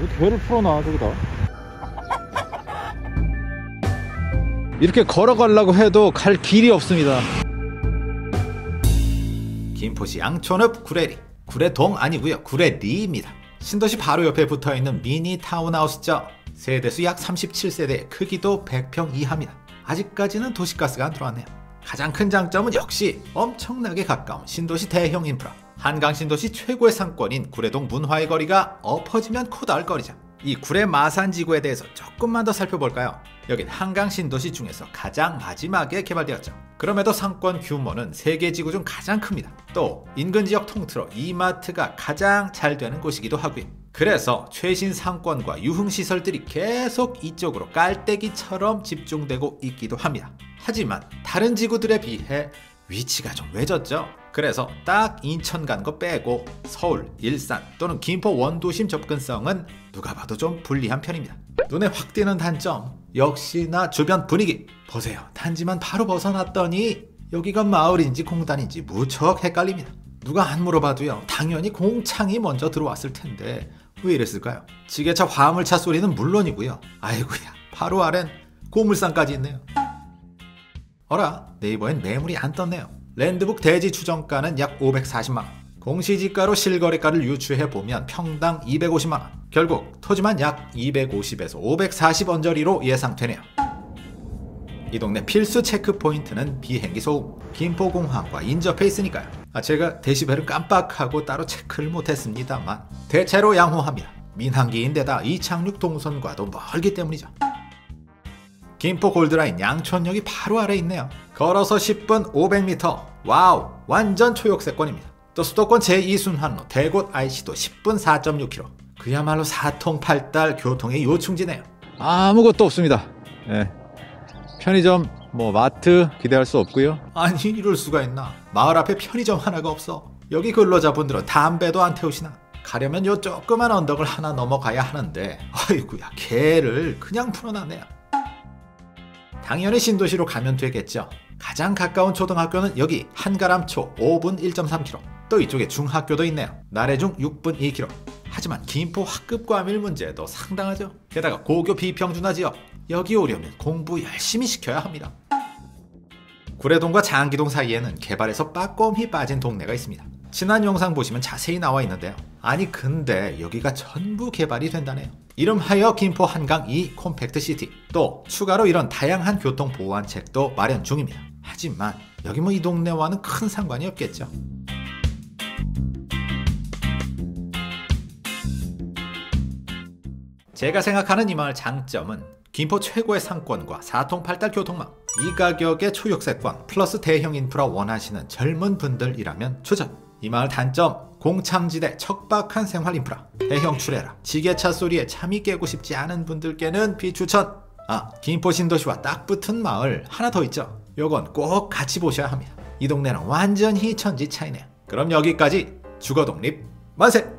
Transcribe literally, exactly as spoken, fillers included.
개를 풀어놔 저기다. 이렇게 걸어가려고 해도 갈 길이 없습니다. 김포시 양촌읍 구례리. 구례동 아니고요, 구례리입니다. 신도시 바로 옆에 붙어있는 미니 타운하우스죠. 세대수 약 삼십칠 세대, 크기도 백 평 이하입니다. 아직까지는 도시가스가 안 들어왔네요. 가장 큰 장점은 역시 엄청나게 가까운 신도시 대형 인프라. 한강 신도시 최고의 상권인 구례동 문화의 거리가 엎어지면 코다할 거리죠. 이 구례 마산지구에 대해서 조금만 더 살펴볼까요? 여긴 한강 신도시 중에서 가장 마지막에 개발되었죠. 그럼에도 상권 규모는 세계 지구 중 가장 큽니다. 또 인근 지역 통틀어 이마트가 가장 잘 되는 곳이기도 하고요. 그래서 최신 상권과 유흥시설들이 계속 이쪽으로 깔때기처럼 집중되고 있기도 합니다. 하지만 다른 지구들에 비해 위치가 좀 외졌죠. 그래서 딱 인천 간 거 빼고 서울, 일산 또는 김포 원도심 접근성은 누가 봐도 좀 불리한 편입니다. 눈에 확 띄는 단점, 역시나 주변 분위기. 보세요, 단지만 바로 벗어났더니 여기가 마을인지 공단인지 무척 헷갈립니다. 누가 안 물어봐도요, 당연히 공창이 먼저 들어왔을 텐데 왜 이랬을까요? 지게차 화물차 소리는 물론이고요, 아이고야, 바로 아래는 고물상까지 있네요. 어라, 네이버엔 매물이 안 떴네요. 랜드북 대지 추정가는 약 오백사십만 원. 공시지가로 실거래가를 유추해보면 평당 이백오십만 원. 결국 토지만 약 이백오십에서 오백사십 언저리로 예상되네요. 이 동네 필수 체크포인트는 비행기 소음. 김포공항과 인접해 있으니까요. 아, 제가 데시벨을 깜빡하고 따로 체크를 못했습니다만 대체로 양호합니다. 민항기인데다 이착륙 동선과도 멀기 때문이죠. 김포 골드라인 양촌역이 바로 아래 있네요. 걸어서 십 분 오백 미터. 와우, 완전 초역세권입니다. 또 수도권 제이 순환로 대곳 아이씨도 십 분 사 점 육 킬로미터. 그야말로 사통팔달 교통의 요충지네요. 아무것도 없습니다. 네. 편의점, 뭐 마트 기대할 수 없고요. 아니, 이럴 수가 있나. 마을 앞에 편의점 하나가 없어. 여기 근로자분들은 담배도 안 태우시나. 가려면 요 조그만 언덕을 하나 넘어가야 하는데 아이고야, 개를 그냥 풀어놨네요. 당연히 신도시로 가면 되겠죠. 가장 가까운 초등학교는 여기 한가람초 오 분 일 점 삼 킬로미터. 또 이쪽에 중학교도 있네요. 나래중 육 분 이 킬로미터. 하지만 김포 학급 과밀 문제도 상당하죠. 게다가 고교 비평준화 지역, 여기 오려면 공부 열심히 시켜야 합니다. 구례동과 장기동 사이에는 개발에서 빠꼼히 빠진 동네가 있습니다. 지난 영상 보시면 자세히 나와 있는데요. 아니 근데 여기가 전부 개발이 된다네요. 이름하여 김포 한강 이 콤팩트 시티. 또 추가로 이런 다양한 교통 보완책도 마련 중입니다. 하지만 여기 뭐 이 동네와는 큰 상관이 없겠죠. 제가 생각하는 이 마을 장점은 김포 최고의 상권과 사통팔달 교통망. 이 가격의 초역세권 플러스 대형 인프라 원하시는 젊은 분들이라면 추천. 이 마을 단점, 공창지대 척박한 생활 인프라, 대형 출애라, 지게차 소리에 잠이 깨고 싶지 않은 분들께는 비추천. 아, 김포 신도시와 딱 붙은 마을 하나 더 있죠. 요건 꼭 같이 보셔야 합니다. 이 동네는 완전히 천지 차이네요. 그럼 여기까지 주거독립 만세!